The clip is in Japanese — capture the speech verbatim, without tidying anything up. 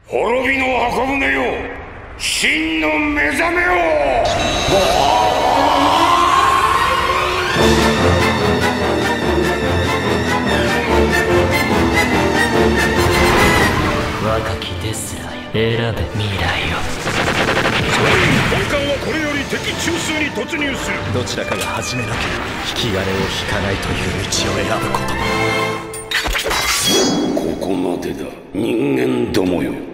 滅びの箱舟よ、真の目覚めよ。 若きデスラーよ、選べ未来を。 本艦はこれより敵中枢に突入する。 どちらかが始めなければ引き金を引かないという道を選ぶこと。 ここまでだ、人間どもよ。